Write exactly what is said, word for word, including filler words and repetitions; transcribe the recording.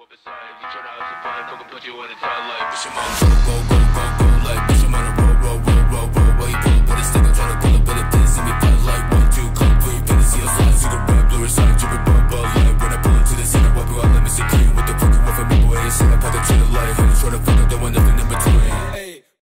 up beside. You tryna have some fun, fucking put you in a tight life. Push your mom, go, go, go.